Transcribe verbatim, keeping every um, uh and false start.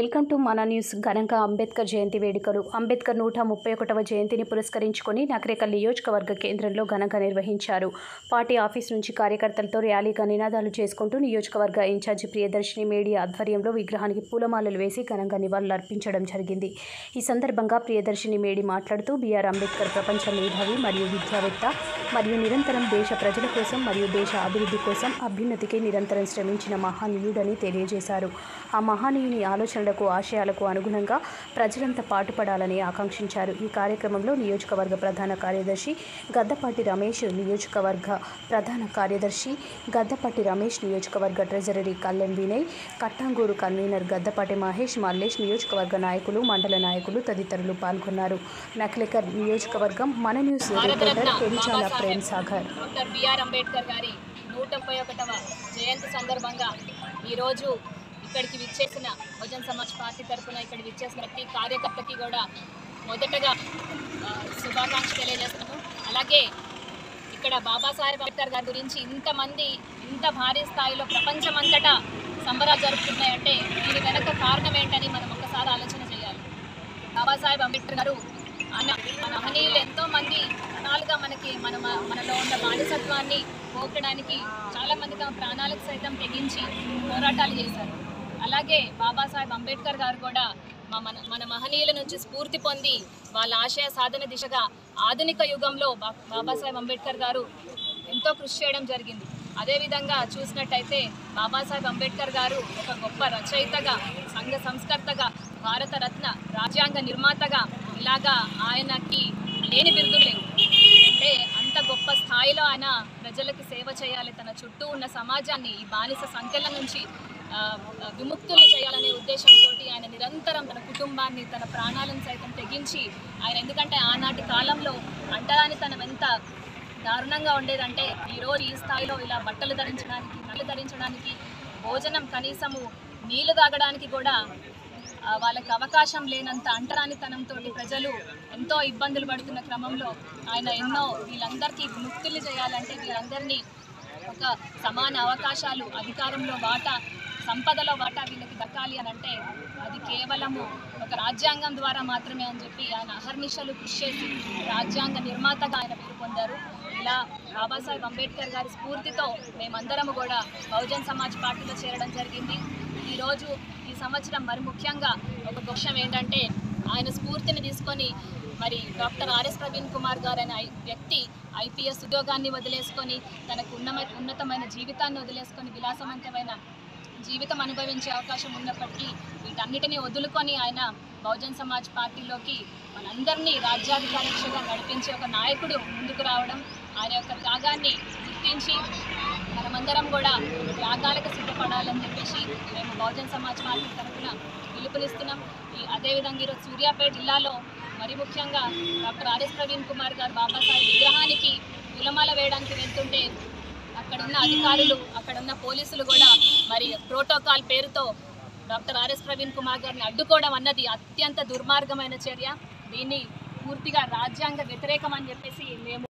Welcome to మన news. ఘనంగా అంబేద్కర్ జయంతి వేడుకలు. అంబేద్కర్ నూట ముప్పై ఒకటవ జయంతిని పురస్కరించుకొని నకరేకల్ నియోజకవర్గ కేంద్రంలో ఘనంగా నిర్వహించారు. పార్టీ ఆఫీస్ నుంచి కార్యకర్తలతో ర్యాలీగా నినాదాలు చేసుకుంటూ నియోజకవర్గ ఇన్ఛార్జి ప్రియదర్శిని మేడి ఆధ్వర్యంలో విగ్రహానికి పూలమాలలు వేసి ఘనంగా నివాళులర్పించడం జరిగింది. ఈ సందర్భంగా ప్రియదర్శిని మేడి మాట్లాడుతూ బీఆర్ అంబేద్కర్ ప్రపంచ మేధావి మరియు విద్యావేత్త మరియు నిరంతరం దేశ ప్రజల కోసం మరియు దేశ అభివృద్ధి కోసం అభ్యున్నతికి నిరంతరం శ్రమించిన మహానీయుడని తెలియజేశారు. ఆ మహానీయుని ఆలోచనలకు ఆశయాలకు అనుగుణంగా ప్రజలంతా పాటుపడాలని ఆకాంక్షించారు. ఈ కార్యక్రమంలో నియోజకవర్గ ప్రధాన కార్యదర్శి గద్దపాటి రమేష్, నియోజకవర్గ ప్రధాన కార్యదర్శి గద్దపాటి రమేష్, నియోజకవర్గ ట్రెజరీ కల్లెం వినయ్, కట్టాంగూరు కన్వీనర్ గద్దపాటి మహేష్, మల్లేష్, నియోజకవర్గ నాయకులు, మండల నాయకులు తదితరులు పాల్గొన్నారు. నకరేకల్ నియోజకవర్గం మన news reporter Perichala Prem Sagar. Doctor BR Ambedkar గారి నూట ముప్పై ఒకటవ జయంతి సందర్భంగా ఈరోజు ఇక్కడికి విచ్చేసిన బహుజన్ సమాజ్ పార్టీ తరఫున ఇక్కడ విచ్చేసిన ప్రతి కార్యకర్తకి కూడా మొదటగా శుభాకాంక్షలు తెలియజేస్తున్నాము. అలాగే ఇక్కడ బాబాసాహెబ్ అంబేద్కర్ గారి గురించి ఇంతమంది ఇంత భారీ స్థాయిలో ప్రపంచమంతటా సంబరాలు జరుపుతున్నాయంటే దీని వెనక కారణం ఏంటని మనం ఒక్కసారి ఆలోచన చేయాలి. బాబాసాహెబ్ అంబేద్కర్ గారు అన్న మన మహనీయులు ఎంతోమంది ప్రాణాలుగా మనకి మన మనలో ఉన్న బానిసత్వాన్ని పోగొట్టడానికి చాలామంది తమ ప్రాణాలకు సైతం తెగించి పోరాటాలు చేశారు. అలాగే బాబాసాహెబ్ అంబేద్కర్ గారు కూడా మన మన మహనీయుల నుంచి స్ఫూర్తి పొంది వాళ్ళ ఆశయ సాధన దిశగా ఆధునిక యుగంలో బాబాసాహెబ్ అంబేద్కర్ గారు ఎంతో కృషి చేయడం జరిగింది. అదేవిధంగా చూసినట్టయితే బాబాసాహెబ్ అంబేద్కర్ గారు ఒక గొప్ప రచయితగా, సంఘ సంస్కర్తగా, భారతరత్న, రాజ్యాంగ నిర్మాతగా ఇలాగా ఆయనకి లేని బిరుదులు లేవు. అంటే అంత గొప్ప స్థాయిలో ఆయన ప్రజలకి సేవ చేయాలి, తన చుట్టూ ఉన్న సమాజాన్ని ఈ బానిస సంఖ్యల నుంచి విముక్తులు చేయాలనే ఉద్దేశంతో ఆయన నిరంతరం తన కుటుంబాన్ని, తన ప్రాణాలను సైతం తెగించి ఆయన, ఎందుకంటే ఆనాటి కాలంలో అంటరానితనం ఎంత దారుణంగా ఉండేదంటే ఈరోజు ఈ స్థాయిలో ఇలా బట్టలు ధరించడానికి, నళ్ళు ధరించడానికి, భోజనం, కనీసము నీళ్లు తాగడానికి కూడా వాళ్ళకి అవకాశం లేనంత అంటరానితనంతో ప్రజలు ఎంతో ఇబ్బందులు పడుతున్న క్రమంలో ఆయన ఎన్నో వీళ్ళందరికీ విముక్తులు చేయాలంటే, వీళ్ళందరినీ ఒక సమాన అవకాశాలు, అధికారంలో వాటా, సంపదలో వాటా వీళ్ళకి దక్కాలి అని అంటే అది కేవలము ఒక రాజ్యాంగం ద్వారా మాత్రమే అని చెప్పి ఆయన అహర్నిశలు కృషి చేసి రాజ్యాంగ నిర్మాతగా ఆయన పేరు పొందారు. ఇలా బాబాసాహెబ్ అంబేద్కర్ గారి స్ఫూర్తితో మేమందరము కూడా బహుజన్ సమాజ్ పార్టీలో చేరడం జరిగింది. ఈరోజు ఈ సంవత్సరం మరి ముఖ్యంగా ఒక విషయం ఏంటంటే ఆయన స్ఫూర్తిని తీసుకొని మరి డాక్టర్ ఆర్ఎస్ ప్రవీణ్ కుమార్ గారు అనే వ్యక్తి ఐపీఎస్ ఉద్యోగాన్ని వదిలేసుకొని తనకు ఉన్న ఉన్నతమైన జీవితాన్ని వదిలేసుకొని విలాసవంతమైన జీవితం అనుభవించే అవకాశం ఉన్నప్పటికీ వీటన్నిటినీ వదులుకొని ఆయన బహుజన్ సమాజ్ పార్టీలోకి మనందరినీ రాజ్యాధికార దిశగా నడిపించే ఒక నాయకుడు ముందుకు రావడం, ఆయన యొక్క త్యాగాన్ని గుర్తించి మనమందరం కూడా త్యాగాలకు సిద్ధపడాలని చెప్పేసి మేము బహుజన్ సమాజ్ పార్టీ తరఫున పిలుపునిస్తున్నాం. ఈ అదేవిధంగా ఈరోజు సూర్యాపేట జిల్లాలో మరి ముఖ్యంగా డాక్టర్ ఆర్ఎస్ ప్రవీణ్ కుమార్ గారు బాబాసాహెబ్ విగ్రహానికి పూలమాల వేయడానికి వెళ్తుంటే అక్కడున్న అధికారులు, అక్కడున్న పోలీసులు కూడా మరి ప్రోటోకాల్ పేరుతో డాక్టర్ ఆర్ఎస్ ప్రవీణ్ కుమార్ గారిని అడ్డుకోవడం అన్నది అత్యంత దుర్మార్గమైన చర్య. దీన్ని పూర్తిగా రాజ్యాంగ వ్యతిరేకం అని చెప్పేసి మేము